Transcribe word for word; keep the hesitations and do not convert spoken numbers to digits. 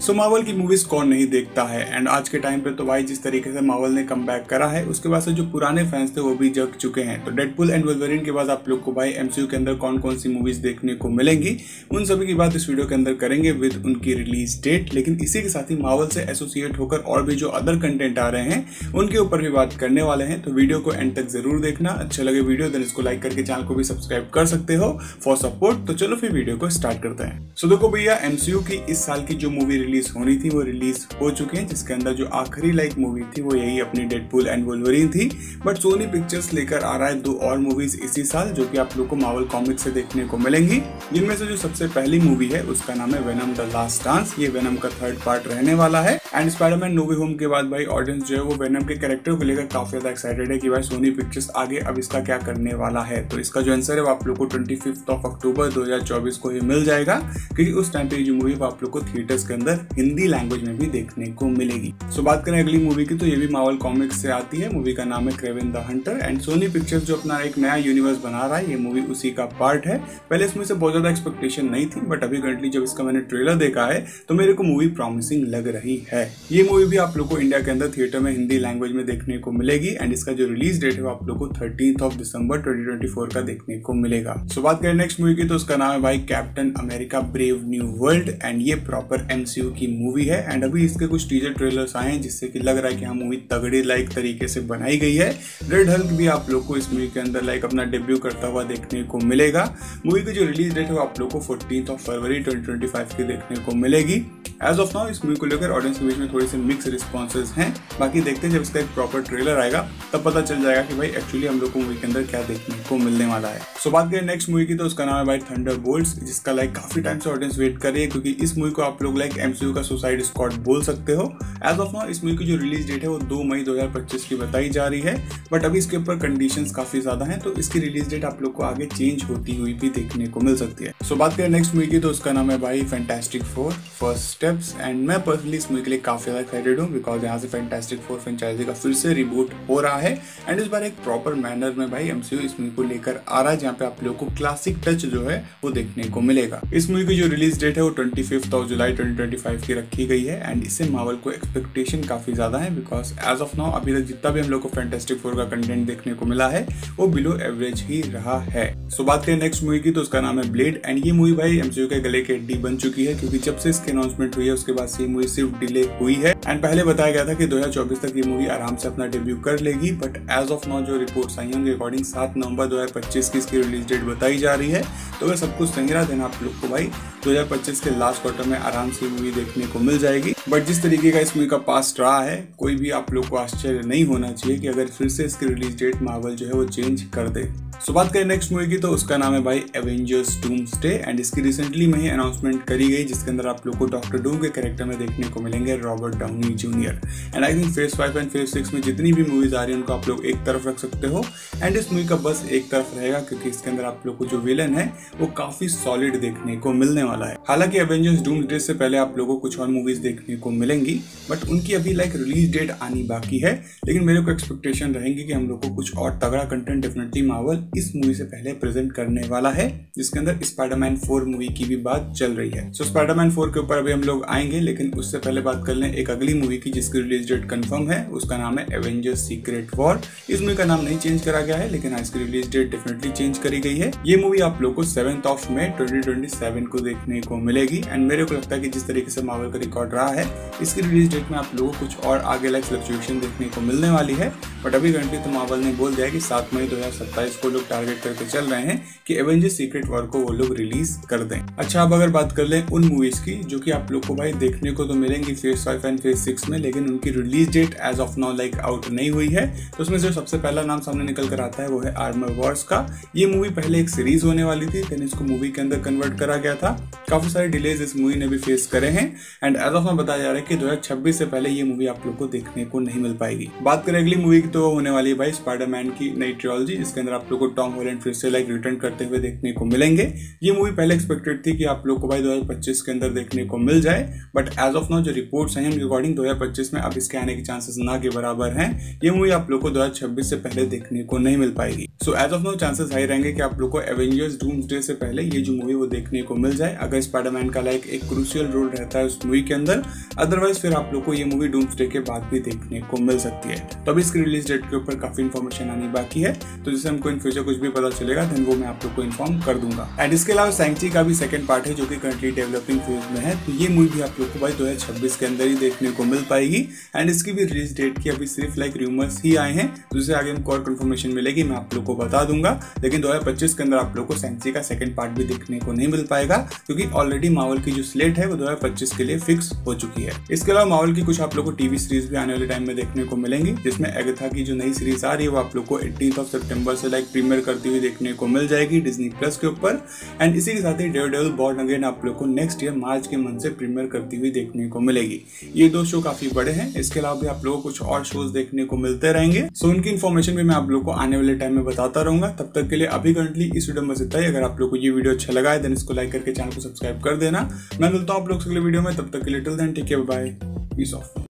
सो Marvel की movies कौन नहीं देखता है एंड आज के टाइम पे तो भाई जिस तरीके से मार्वल ने कम बैक करा है उसके बाद से जो पुराने फैंस थे वो भी जग चुके हैं। तो डेडपुल एंड वुल्वरीन के बाद आप लोग को भाई एमसीयू के अंदर कौन कौन सी मूवीज देखने को मिलेंगी उन सभी की बात इस वीडियो के अंदर करेंगे विद उनकी रिलीज डेट। लेकिन इसी के साथ ही मार्वल से एसोसिएट होकर और भी जो अदर कंटेंट आ रहे हैं उनके ऊपर भी बात करने वाले हैं। तो वीडियो को एंड तक जरूर देखना। अच्छा लगे वीडियो देन इसको लाइक करके चैनल को भी सब्सक्राइब कर सकते हो फॉर सपोर्ट। तो चलो फिर वीडियो को स्टार्ट करते हैं। सो देखो भैया, एमसीयू की इस साल की जो मूवी रिलीज होनी थी वो रिलीज हो चुकी है, जिसके अंदर जो आखिरी लाइक मूवी थी वो यही अपनी डेडपुल एंड वुल्वरीन थी। बट सोनी पिक्चर्स लेकर आ रहा है दो और मूवीज इसी साल जो कि आप लोग को मार्वल कॉमिक्स से देखने को मिलेंगी। जिनमें से जो सबसे पहली मूवी है उसका नाम है वेनम द लास्ट डांस। ये वेनम का थर्ड पार्ट रहने वाला है and Spiderman no way home के बाद भाई ऑडियंस जो है वो वेनम के कैरेक्टर को लेकर काफी ज्यादा एक्साइटेड है कि भाई सोनी पिक्चर्स आगे अब इसका क्या करने वाला है। तो इसका जो आंसर है वो आप लोग को ट्वेंटी फिफ्थ ऑफ अक्टूबर दो हजार चौबीस को ही मिल जाएगा, क्योंकि उस टाइम पे जो मूवी वो आप लोग को थिएटर्स के अंदर हिंदी लैंग्वेज में भी देखने को मिलेगी। सो बात करें अगली मूवी की तो ये भी मार्वल कॉमिक्स से आती है। मूवी का नाम है Kraven the hunter and Sony Pictures जो अपना एक नया यूनिवर्स बना रहा है ये मूवी उसी का पार्ट है। पहले इसमें से बहुत ज्यादा एक्सपेक्टेशन नहीं थी बट अभी करंटली जब इसका मैंने ट्रेलर देखा है तो मेरे को मूवी प्रॉमिसिंग लग रही है। ये मूवी भी आप लोग को इंडिया के अंदर थिएटर में हिंदी लैंग्वेज में देखने को मिलेगी एंड इसका जो रिलीज डेट है वो आप लोग को thirteenth of December twenty twenty four का देखने को मिलेगा। सो बात करें नेक्स्ट मूवी की तो उसका नाम है भाई Captain America brave new world and ये प्रॉपर एमसीयू की मूवी है एंड अभी इसके कुछ टीजर ट्रेलर्स आए हैं जिससे कि लग रहा है कि हाँ मूवी तगड़ी लाइक तरीके से बनाई गई है। रेड हल्क भी आप लोग को इस मूवी के अंदर लाइक अपना डेब्यू करता हुआ देखने को मिलेगा। मूवी की जो रिलीज डेट है वो आप लोग को fourteenth of February twenty twenty five की देखने को मिलेगी। एज ऑफ नाउ इस मूवी को लेकर ऑडियंस के बीच में थोड़े से मिक्स रिस्पॉन्सेज हैं। बाकी देखते हैं जब इसका एक प्रॉपर ट्रेलर आएगा तब पता चल जाएगा कि भाई एक्चुअली हम लोग को मूवी के अंदर क्या देखने को मिलने वाला है। सो बात करें नेक्स्ट मूवी की तो उसका नाम है भाई थंडरबोल्ट्स, जिसका लाइक काफी टाइम से ऑडियंस वेट कर रही है, क्योंकि इस मूवी को आप लोग लाइक एमसीयू का सुसाइड स्क्वाड बोल सकते हो। एज ऑफ नाउ इस मूवी की जो रिलीज डेट है वो दो मई दो हजार पच्चीस की बताई जा रही है बट अभी इसके ऊपर कंडीशंस काफी ज्यादा हैं तो इसकी रिलीज डेट आप लोग को आगे चेंज होती हुई भी देखने को मिल सकती है। सो बात करें नेक्स्ट मूवी की तो उसका नाम है भाई Fantastic Four first steps and मैं पर्सनली इस मूवी के लिए काफी ज्यादा एक्साइटेड हूँ बिकॉज यहाँ से फैंटास्टिक फोर फ्रेंचाइजी का फिर से रिबूट हो रहा है एंड इस बार एक प्रॉपर मैनर में भाई एमसीयू इस मूवी को लेकर आ रहा है जहाँ पे आप लोग को क्लासिक टच जो है वो देखने को मिलेगा। इस मूवी की जो रिलीज डेट है वो twenty fifth of July twenty twenty five की रखी गई है एंड इससे मार्वल को एक्सपेक्टेशन काफी ज्यादा है बिकॉज एज ऑफ नाउ अभी तक जितना भी हम लोग को फैंटास्टिक फोर का कंटेंट देखने को मिला है वो बिलो एवरेज ही रहा है। सो बात करें नेक्स्ट मूवी की तो उसका नाम है ब्लेड एंड ये मूवी भाई एमसीयू के गले की हड्डी बन चुकी है, क्योंकि जब से इसकी अनाउंसमेंट हुई है उसके बाद से ये मूवी सिर्फ डिले हुई है एंड पहले बताया गया था कि दो हजार चौबीस तक ये मूवी आराम से अपना डेब्यू कर लेगी बट एज ऑफ नाउ जो रिपोर्ट्स आई हैं उनके अकॉर्डिंग सात नवंबर दो हजार पच्चीस की इसकी रिलीज डेट बताई जा रही है। तो अगर सब कुछ सही रहा देना आप लोग को भाई दो हजार पच्चीस के लास्ट क्वार्टर में आराम से मूवी देखने को मिल जाएगी। बट जिस तरीके का इस मूवी का पास्ट रहा है कोई भी आप लोग को आश्चर्य नहीं होना चाहिए कि अगर फिर से इसकी रिलीज डेट मार्वल जो है वो चेंज कर दे। सो बात करें नेक्स्ट मूवी की तो उसका नाम है भाई एवेंजर्स डूम्सडे एंड इसकी रिसेंटली में ही अनाउंसमेंट करी गई जिसके अंदर आप लोग को डॉक्टर डूम के कैरेक्टर में देखने को मिलेंगे Robert Downey Junior and I think phase five and phase six में जितनी भी मूवीज आ रही है उनको आप लोग एक तरफ रख सकते हो एंड इस मूवी का बस एक तरफ रहेगा क्योंकि इसके अंदर आप लोग को जो विलन है वो काफी सॉलिड देखने को मिलने वाला है। हालांकि एवेंजर्स डूम्सडे से पहले आप लोगों को कुछ और मूवीज देखने को मिलेंगी बट उनकी अभी लाइक रिलीज डेट आनी बाकी है, लेकिन मेरे को एक्सपेक्टेशन रहेंगी कि हम लोग को कुछ और तगड़ा कंटेंट डेफिनेटली मार्वल इस मूवी से पहले प्रेजेंट करने वाला है, जिसके अंदर स्पाइडरमैन फोर मूवी की भी बात चल रही है। सो स्पाइडरमैन फोर के ऊपर अभी हम लोग आएंगे, लेकिन उससे पहले बात कर लें एक अगली मूवी की जिसकी रिलीज डेट कंफर्म है। उसका नाम है एवेंजर्स सीक्रेट वॉर। इस मूवी का नाम नहीं चेंज करा गया है लेकिन इसकी रिलीज डेट डेफिनेटली चेंज करी गई है। ये मूवी आप लोग को seventh of May twenty twenty seven को देखने को मिलेगी एंड मेरे को लगता है कि जिस तरीके से मार्वल का रिकॉर्ड रहा है इसकी रिलीज डेट में आप लोगों को कुछ और आगे लाइक फ्लक्चुएशन देखने को मिलने वाली है। बट अभी करंटली तो मार्वल ने बोल दिया कि सात मई दो हजार सत्ताईस को लोग टारगेट करके चल रहे हैं कि एवेंजर्स सीक्रेट वॉर को वो लोग रिलीज कर दें। अच्छा, अब अगर बात कर लें उन मूवीज की जो कि आप लोग को भाई देखने को तो मिलेंगी phase five and phase six में, लेकिन उनकी release date as of now like out नहीं हुई है, तो उसमें जो सबसे पहला नाम सामने निकल कर आता है वो है आर्मर वॉर्स का। ये मूवी पहले एक सीरीज होने वाली थी, फिर इसको मूवी के अंदर कन्वर्ट करा गया था। काफी सारे डिलेज इस मूवी ने भी फेस करे हैं एंड एज ऑफ नाउ बताया जा रहा है कि दो हजार छब्बीस से पहले ये मूवी आप लोग को देखने को नहीं मिल पाएगी। बात करें अगली मूवी की तो होने वाली है भाई स्पाइडरमैन की नई ट्रिलॉजी, जिसके अंदर आप लोग को टॉम हॉलैंड फिर से लाइक रिटर्न करते हुए देखने को मिलेंगे। ये मूवी पहले एक्सपेक्टेड थी कि आप लोग को भाई दो हजार पच्चीस के अंदर देखने को मिल जाए बट एज ऑफ नाउ जो रिपोर्ट्स हैं उनके अकॉर्डिंग दो हजार पच्चीस में अब इसके आने के चांसेस ना के बराबर हैं। ये मूवी आप लोग को दो हजार छब्बीस से पहले देखने को नहीं मिल पाएगी। So as of now chances high रहेंगे कि आप लोग को एवेंजर्स डूम्सडे से पहले ये जो मूवी वो देखने को मिल जाए, अगर स्पाइडरमैन का लाइक एक क्रूशियल रोल रहता है उस मूवी के अंदर। अदरवाइज फिर आप लोग को ये मूवी डूम्सडे के बाद भी देखने को मिल सकती है। तो अभी इसकी रिलीज डेट के ऊपर काफी इन्फॉर्मेशन आनी बाकी है, तो जैसे हमको इन फ्यूचर कुछ भी पता चलेगा देन वो मैं आप लोग को इन्फॉर्म कर दूंगा। एंड इसके अलावा सैंक्ची का भी सेकंड पार्ट है जो कि करंटली डेवलपिंग फेज में है, तो ये मूवी भी आप लोग को भाई दो हजार छब्बीस के अंदर ही देखने को मिल पाएगी। एंड इसकी भी रिलीज डेट की अभी सिर्फ लाइक रूमर्स ही आए हैं, तो जिससे आगे हमको और कंफर्मेशन मिलेगी मैं आप लोग को बता दूंगा। लेकिन दो हजार पच्चीस के अंदर आप लोग को सैंक्ची का सेकंड पार्ट भी देखने को नहीं मिल पाएगा, क्योंकि ऑलरेडी मार्वल की जो स्लेट है वो दो हजार पच्चीस के लिए फिक्स हो चुकी है। इसके अलावा मार्वल की कुछ आप लोग को टीवी सीरीज भी आने वाले टाइम में देखने को मिलेंगी, जिसमें एगाथा की जो नई सीरीज आ रही है वो आप लोग को एटीन्थ ऑफ सितंबर से लाइक प्रीमियर करती हुई देखने को मिल जाएगी डिज्नी प्लस के ऊपर। एंड इसी के साथ ही डेयरडेविल बॉर्न अगेन आप लोग को नेक्स्ट ईयर मार्च के मंथ से प्रीमियर करती हुई देखने को मिलेगी। ये दो शो काफी बड़े हैं, इसके अलावा भी आप लोगों को कुछ और शोज देखने को मिलते रहेंगे। सो उनकी इन्फॉर्मेशन भी मैं आप लोग को आने वाले टाइम में बताता रहूंगा। तब तक के लिए अभी करंटली इस वीडियो में बस इतना ही। अगर आप लोग को ये वीडियो अच्छा लगा है देन इसको लाइक करके चैनल को सब्सक्राइब कर देना। मैं मिलता हूं आप लोग से अगले वीडियो में, तब तक के लिए till then take care, bye, peace of.